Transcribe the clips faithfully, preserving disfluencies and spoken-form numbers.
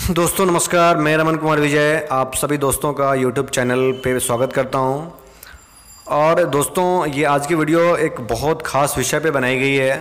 दोस्तों नमस्कार, मैं रमन कुमार विजय आप सभी दोस्तों का यूट्यूब चैनल पे स्वागत करता हूं। और दोस्तों ये आज की वीडियो एक बहुत ख़ास विषय पे बनाई गई है।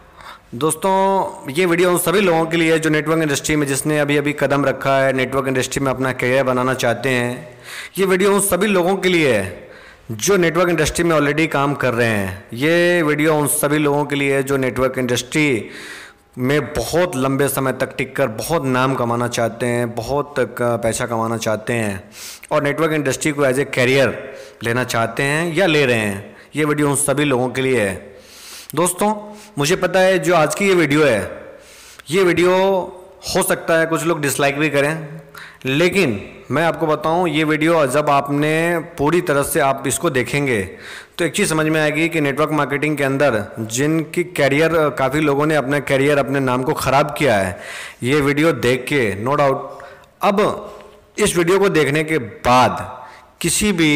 दोस्तों ये वीडियो उन सभी लोगों के लिए है जो नेटवर्क इंडस्ट्री में जिसने अभी अभी कदम रखा है, नेटवर्क इंडस्ट्री में अपना करियर बनाना चाहते हैं। ये वीडियो उन सभी लोगों के लिए है जो नेटवर्क इंडस्ट्री में ऑलरेडी काम कर रहे हैं। ये वीडियो उन सभी लोगों के लिए है जो नेटवर्क इंडस्ट्री में बहुत लंबे समय तक टिककर बहुत नाम कमाना चाहते हैं, बहुत पैसा कमाना चाहते हैं और नेटवर्क इंडस्ट्री को एज ए कैरियर लेना चाहते हैं या ले रहे हैं। ये वीडियो उन सभी लोगों के लिए है। दोस्तों मुझे पता है जो आज की ये वीडियो है, ये वीडियो हो सकता है कुछ लोग डिसलाइक भी करें, लेकिन मैं आपको बताऊं ये वीडियो जब आपने पूरी तरह से आप इसको देखेंगे तो एक चीज़ समझ में आएगी कि नेटवर्क मार्केटिंग के अंदर जिनकी कैरियर काफ़ी लोगों ने अपना कैरियर अपने नाम को ख़राब किया है, ये वीडियो देख के नो डाउट अब इस वीडियो को देखने के बाद किसी भी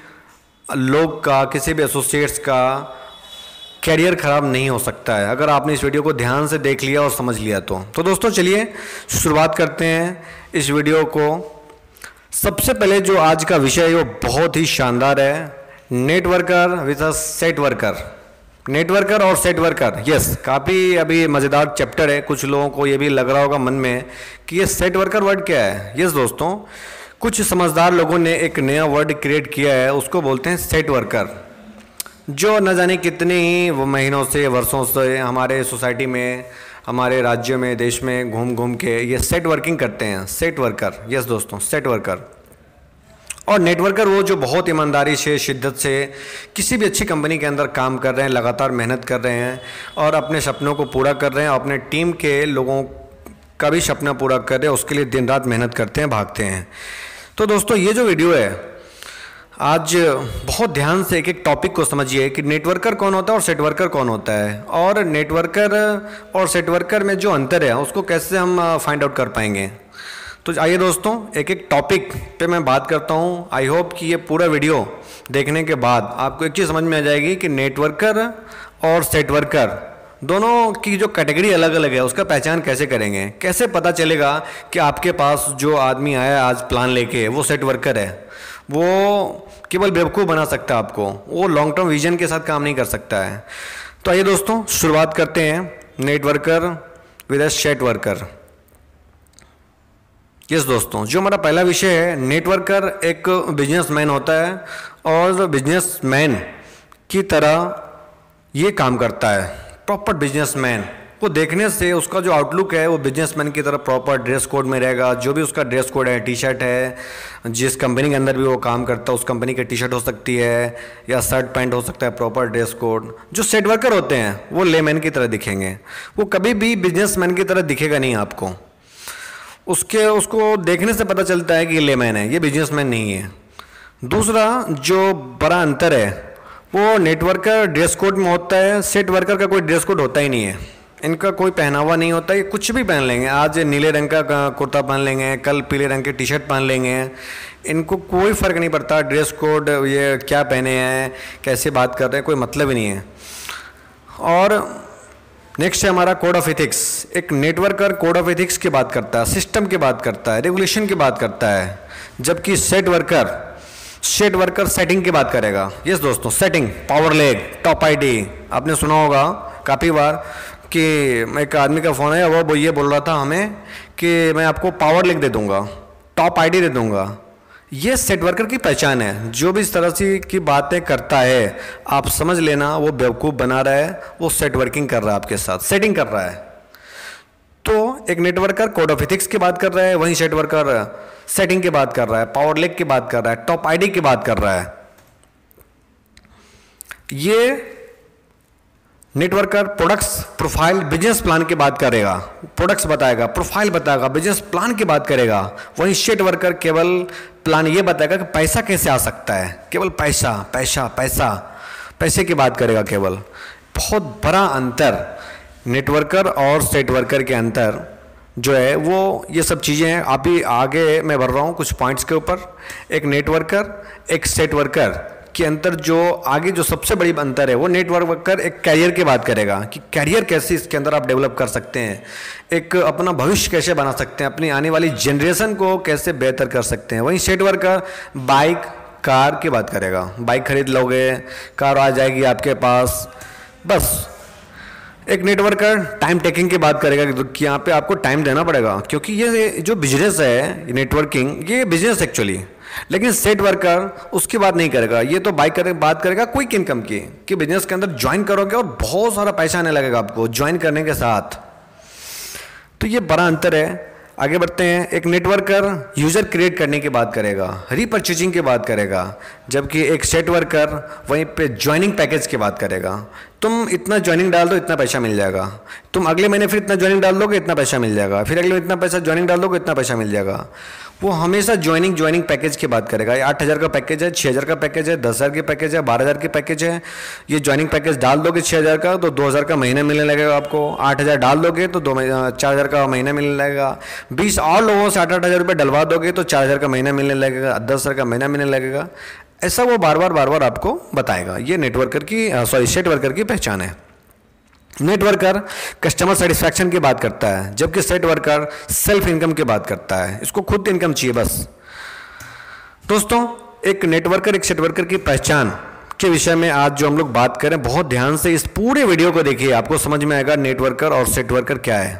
लोग का, किसी भी एसोसिएट्स का कैरियर ख़राब नहीं हो सकता है अगर आपने इस वीडियो को ध्यान से देख लिया और समझ लिया तो। तो दोस्तों चलिए शुरुआत करते हैं इस वीडियो को। सबसे पहले जो आज का विषय है वो बहुत ही शानदार है, networker with a set worker. Networker और सेट वर्कर, यस काफ़ी अभी मज़ेदार चैप्टर है। कुछ लोगों को ये भी लग रहा होगा मन में कि ये सेट वर्कर वर्ड क्या है। यस दोस्तों, कुछ समझदार लोगों ने एक नया वर्ड क्रिएट किया है, उसको बोलते हैं सेट वर्कर, जो न जाने कितने ही वो महीनों से वर्षों से हमारे सोसाइटी में, हमारे राज्य में, देश में घूम घूम के ये सेट वर्किंग करते हैं। सेट वर्कर, यस दोस्तों सेट वर्कर। और नेटवर्कर वो जो बहुत ईमानदारी से, शिद्दत से किसी भी अच्छी कंपनी के अंदर काम कर रहे हैं, लगातार मेहनत कर रहे हैं और अपने सपनों को पूरा कर रहे हैं और अपने टीम के लोगों का भी सपना पूरा कर रहे हैं, उसके लिए दिन रात मेहनत करते हैं, भागते हैं। तो दोस्तों ये जो वीडियो है आज बहुत ध्यान से एक एक टॉपिक को समझिए कि नेटवर्कर कौन होता है और सेट वर्कर कौन होता है, और नेटवर्कर और सेट वर्कर में जो अंतर है उसको कैसे हम फाइंड आउट कर पाएंगे। तो आइए दोस्तों एक एक टॉपिक पे मैं बात करता हूँ। आई होप कि ये पूरा वीडियो देखने के बाद आपको एक चीज़ समझ में आ जाएगी कि नेटवर्कर और सेट वर्कर दोनों की जो कैटेगरी अलग अलग है उसका पहचान कैसे करेंगे, कैसे पता चलेगा कि आपके पास जो आदमी आया आज प्लान लेके वो सेट वर्कर है, वो केवल बेवकूफ़ बना सकता है आपको, वो लॉन्ग टर्म विजन के साथ काम नहीं कर सकता है। तो आइए दोस्तों शुरुआत करते हैं networker with a set worker. Yes दोस्तों, जो हमारा पहला विषय है, नेटवर्कर एक बिजनेसमैन होता है और बिजनेसमैन की तरह ये काम करता है, प्रॉपर बिजनेसमैन। वो देखने से उसका जो आउटलुक है वो बिजनेसमैन की तरह प्रॉपर ड्रेस कोड में रहेगा। जो भी उसका ड्रेस कोड है, टी शर्ट है, जिस कंपनी के अंदर भी वो काम करता है उस कंपनी की टी शर्ट हो सकती है या शर्ट पैंट हो सकता है, प्रॉपर ड्रेस कोड। जो सेट वर्कर होते हैं वो लेमैन की तरह दिखेंगे, वो कभी भी बिजनेसमैन की तरह दिखेगा नहीं आपको। उसके उसको देखने से पता चलता है कि ये लेमैन है, ये बिजनेसमैन नहीं है। दूसरा जो बड़ा अंतर है वो नेटवर्कर ड्रेस कोड में होता है, सेट वर्कर का कोई ड्रेस कोड होता ही नहीं है, इनका कोई पहनावा नहीं होता, ये कुछ भी पहन लेंगे। आज नीले रंग का कुर्ता पहन लेंगे, कल पीले रंग की टी शर्ट पहन लेंगे, इनको कोई फ़र्क नहीं पड़ता ड्रेस कोड ये क्या पहने हैं, कैसे बात कर रहे हैं, कोई मतलब ही नहीं है। और नेक्स्ट है हमारा कोड ऑफ एथिक्स। एक नेटवर्कर कोड ऑफ एथिक्स की बात करता है, सिस्टम की बात करता है, रेगुलेशन की बात करता है, जबकि set worker set worker setting की बात करेगा। यस दोस्तों, setting, power leg, top ID, आपने सुना होगा काफ़ी बार कि एक आदमी का फ़ोन है, वो ये बोल रहा था हमें कि मैं आपको पावर लेग दे दूंगा, टॉप आईडी दे दूंगा। ये सेट वर्कर की पहचान है। जो भी इस तरह से की बातें करता है आप समझ लेना वो बेवकूफ़ बना रहा है, वो सेट वर्किंग कर रहा है, आपके साथ सेटिंग कर रहा है। तो एक नेटवर्कर कोड ऑफ एथिक्स की बात कर रहा है, वहीं सेट वर्कर सेटिंग की बात कर रहा है, पावर लेग की बात कर रहा है, टॉप आईडी की बात कर रहा है। ये networker products, profile, business plan की बात करेगा, प्रोडक्ट्स बताएगा, प्रोफाइल बताएगा, बिजनेस प्लान की बात करेगा। वहीं सेट वर्कर केवल प्लान ये बताएगा कि पैसा कैसे आ सकता है, केवल पैसा पैसा पैसा पैसे की बात करेगा केवल। बहुत बड़ा अंतर नेटवर्कर और सेट वर्कर के अंतर जो है वो ये सब चीज़ें हैं। अभी आगे मैं बढ़ रहा हूँ कुछ पॉइंट्स के ऊपर। एक नेटवर्कर, एक सेट वर्कर के अंतर जो आगे जो सबसे बड़ी अंतर है वो नेटवर्क वर्कर एक कैरियर की बात करेगा कि कैरियर कैसे इसके अंदर आप डेवलप कर सकते हैं, एक अपना भविष्य कैसे बना सकते हैं, अपनी आने वाली जनरेशन को कैसे बेहतर कर सकते हैं। वहीं सेट वर्कर बाइक कार की बात करेगा, बाइक खरीद लोगे, कार आ जाएगी आपके पास, बस। एक नेटवर्कर टाइम टेकिंग की बात करेगा कि यहाँ पे आपको टाइम देना पड़ेगा, क्योंकि ये जो बिजनेस है नेटवर्किंग, ये बिजनेस एक्चुअली। लेकिन सेट वर्कर उसकी बात नहीं करेगा, ये तो बाइक करे बात करेगा क्विक इनकम की, कि बिजनेस के अंदर ज्वाइन करोगे और बहुत सारा पैसा आने लगेगा आपको ज्वाइन करने के साथ। तो ये बड़ा अंतर है। आगे बढ़ते हैं। एक नेटवर्कर यूज़र क्रिएट करने की बात करेगा, रीपर्चेजिंग की बात करेगा, जबकि एक सेट वर्कर वहीं पे ज्वाइनिंग पैकेज की बात करेगा। तुम इतना ज्वाइनिंग डाल दो इतना पैसा मिल जाएगा, तुम अगले महीने फिर इतना ज्वाइनिंग डाल दोगे इतना पैसा मिल जाएगा, फिर अगले इतना पैसा ज्वाइनिंग डाल दोगे इतना पैसा मिल जाएगा। वो हमेशा ज्वाइनिंग ज्वाइनिंग पैकेज की बात करेगा। आठ हज़ार का पैकेज है, छः हज़ार का पैकेज है, दस हज़ार की पैकेज है, बारह हज़ार की पैकेज है। ये ज्वाइनिंग पैकेज डाल दोगे छः हज़ार का तो दो हज़ार का महीना मिलने लगेगा आपको। आठ हज़ार डाल दोगे तो दो चार हज़ार का महीना मिलने लगेगा। बीस और लोगों से आठ आठ हज़ार रुपये डलवा दोगे तो चार हज़ार का महीना मिलने लगेगा, दस हज़ार का महीना मिलने लगेगा। ऐसा वो बार बार बार बार आपको बताएगा। ये नेटवर्कर की सॉरी सेट वर्कर की पहचान है। नेटवर्कर कस्टमर सेटिस्फैक्शन की बात करता है, जबकि सेट वर्कर सेल्फ इनकम की बात करता है, इसको खुद इनकम चाहिए बस। दोस्तों, एक नेटवर्कर एक सेट वर्कर की पहचान के विषय में आज जो हम लोग बात करें, बहुत ध्यान से इस पूरे वीडियो को देखिए, आपको समझ में आएगा नेटवर्कर और सेट वर्कर क्या है।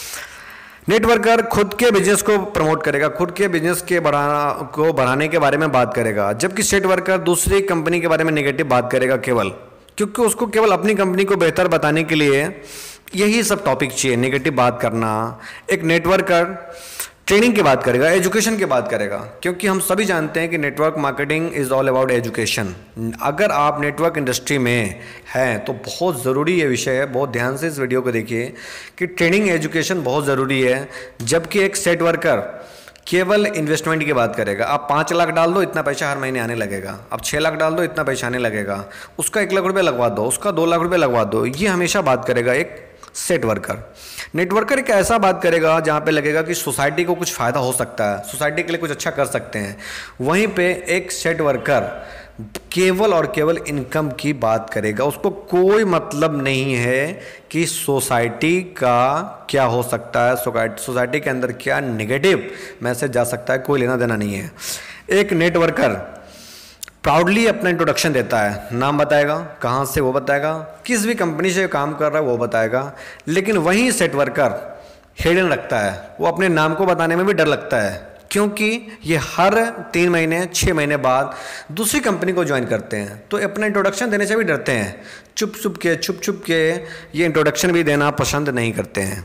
नेटवर्कर खुद के बिजनेस को प्रमोट करेगा, खुद के बिजनेस के बढ़ाना को बढ़ाने के बारे में बात करेगा, जबकि सेट वर्कर दूसरी कंपनी के बारे में नेगेटिव बात करेगा केवल, क्योंकि उसको केवल अपनी कंपनी को बेहतर बताने के लिए यही सब टॉपिक चाहिए, नेगेटिव बात करना। एक नेटवर्कर ट्रेनिंग की बात करेगा, एजुकेशन की बात करेगा, क्योंकि हम सभी जानते हैं कि network marketing is all about education. अगर आप नेटवर्क इंडस्ट्री में हैं तो बहुत ज़रूरी ये विषय है, बहुत ध्यान से इस वीडियो को देखिए कि ट्रेनिंग एजुकेशन बहुत ज़रूरी है। जबकि एक सेट वर्कर केवल इन्वेस्टमेंट की बात करेगा, आप पाँच लाख डाल दो इतना पैसा हर महीने आने लगेगा, आप छः लाख डाल दो इतना पैसा आने लगेगा, उसका एक लाख रुपये लगवा दो, उसका दो लाख रुपये लगवा दो, ये हमेशा बात करेगा एक सेट वर्कर। नेटवर्कर एक ऐसा बात करेगा जहाँ पे लगेगा कि सोसाइटी को कुछ फ़ायदा हो सकता है, सोसाइटी के लिए कुछ अच्छा कर सकते हैं। वहीं पे एक सेट वर्कर केवल और केवल इनकम की बात करेगा, उसको कोई मतलब नहीं है कि सोसाइटी का क्या हो सकता है, सोसाइटी के अंदर क्या नेगेटिव मैसेज जा सकता है, कोई लेना देना नहीं है। एक नेटवर्कर प्राउडली अपना इंट्रोडक्शन देता है, नाम बताएगा, कहाँ से वो बताएगा, किस भी कंपनी से काम कर रहा है वो बताएगा। लेकिन वहीं सेट वर्कर हिडन रखता है, वो अपने नाम को बताने में भी डर लगता है, क्योंकि ये हर तीन महीने छः महीने बाद दूसरी कंपनी को ज्वाइन करते हैं, तो अपना इंट्रोडक्शन देने से भी डरते हैं, चुप चुप के छुप छुप के ये इंट्रोडक्शन भी देना पसंद नहीं करते हैं,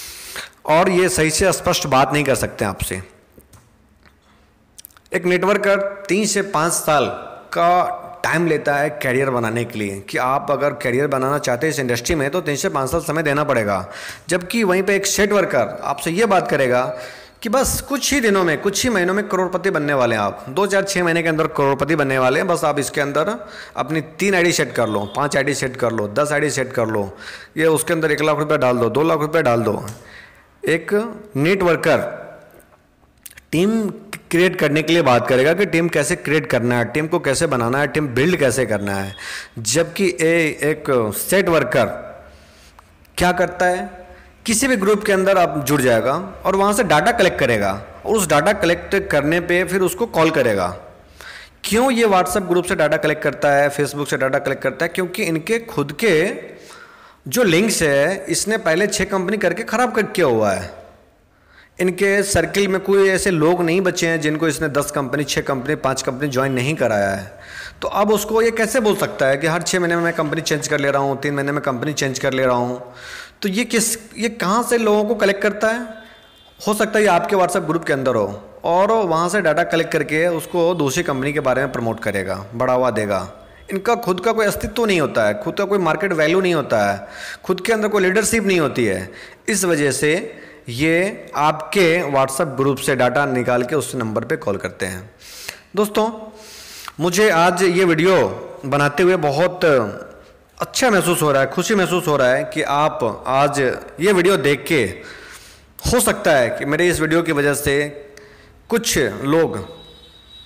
और ये सही से स्पष्ट बात नहीं कर सकते आपसे। एक नेटवर्कर तीन से पाँच साल का टाइम लेता है कैरियर बनाने के लिए, कि आप अगर कैरियर बनाना चाहते हैं इस इंडस्ट्री में तो तीन से पाँच साल समय देना पड़ेगा। जबकि वहीं पे एक सेट वर्कर आपसे ये बात करेगा कि बस कुछ ही दिनों में, कुछ ही महीनों में करोड़पति बनने वाले हैं आप, दो चार छः महीने के अंदर करोड़पति बनने वाले हैं। बस आप इसके अंदर अपनी तीन आईडी सेट कर लो, पांच आईडी सेट कर लो, दस आईडी सेट कर लो, ये उसके अंदर एक लाख रुपए डाल दो, दो लाख रुपए डाल दो। एक नेटवर्कर टीम क्रिएट करने के लिए बात करेगा कि टीम कैसे क्रिएट करना है, टीम को कैसे बनाना है, टीम बिल्ड कैसे करना है। जबकि ए एक सेट वर्कर क्या करता है, किसी भी ग्रुप के अंदर आप जुड़ जाएगा और वहाँ से डाटा कलेक्ट करेगा, और उस डाटा कलेक्ट करने पे फिर उसको कॉल करेगा। क्यों ये व्हाट्सएप ग्रुप से डाटा कलेक्ट करता है, फेसबुक से डाटा कलेक्ट करता है? क्योंकि इनके खुद के जो लिंक्स है इसने पहले छः कंपनी करके ख़राब कर किया हुआ है। इनके सर्किल में कोई ऐसे लोग नहीं बचे हैं जिनको इसने दस कंपनी, छः कंपनी, पाँच कंपनी ज्वाइन नहीं कराया है। तो अब उसको ये कैसे बोल सकता है कि हर छः महीने में मैं कंपनी चेंज कर ले रहा हूँ, तीन महीने में कंपनी चेंज कर ले रहा हूँ? तो ये किस ये कहाँ से लोगों को कलेक्ट करता है? हो सकता है ये आपके व्हाट्सएप ग्रुप के अंदर हो, और वहाँ से डाटा कलेक्ट करके उसको दूसरी कंपनी के बारे में प्रमोट करेगा, बढ़ावा देगा। इनका खुद का कोई अस्तित्व नहीं होता है, खुद का कोई मार्केट वैल्यू नहीं होता है, खुद के अंदर कोई लीडरशिप नहीं होती है। इस वजह से ये आपके व्हाट्सएप ग्रुप से डाटा निकाल के उस नंबर पे कॉल करते हैं। दोस्तों, मुझे आज ये वीडियो बनाते हुए बहुत अच्छा महसूस हो रहा है, खुशी महसूस हो रहा है कि आप आज ये वीडियो देख के, हो सकता है कि मेरे इस वीडियो की वजह से कुछ लोग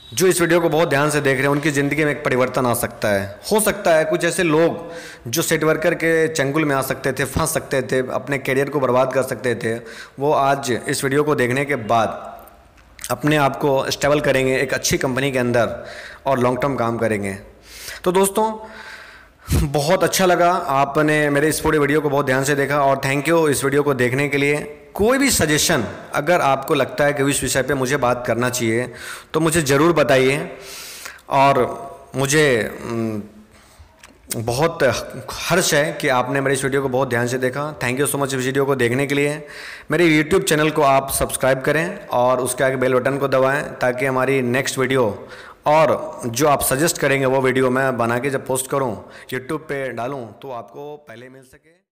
जो इस वीडियो को बहुत ध्यान से देख रहे हैं उनकी ज़िंदगी में एक परिवर्तन आ सकता है। हो सकता है कुछ ऐसे लोग जो सेट वर्कर के चंगुल में आ सकते थे, फंस सकते थे, अपने करियर को बर्बाद कर सकते थे, वो आज इस वीडियो को देखने के बाद अपने आप को स्टेबल करेंगे एक अच्छी कंपनी के अंदर और लॉन्ग टर्म काम करेंगे। तो दोस्तों, बहुत अच्छा लगा आपने मेरे इस पूरे वीडियो को बहुत ध्यान से देखा और थैंक यू इस वीडियो को देखने के लिए। कोई भी सजेशन अगर आपको लगता है कि इस विषय पे मुझे बात करना चाहिए तो मुझे ज़रूर बताइए। और मुझे बहुत हर्ष है कि आपने मेरे इस वीडियो को बहुत ध्यान से देखा। थैंक यू सो मच इस वीडियो को देखने के लिए। मेरे यूट्यूब चैनल को आप सब्सक्राइब करें और उसके आगे बेल बटन को दबाएं ताकि हमारी नेक्स्ट वीडियो और जो आप सजेस्ट करेंगे वो वीडियो मैं बना के जब पोस्ट करूं यूट्यूब पे डालूं तो आपको पहले मिल सके।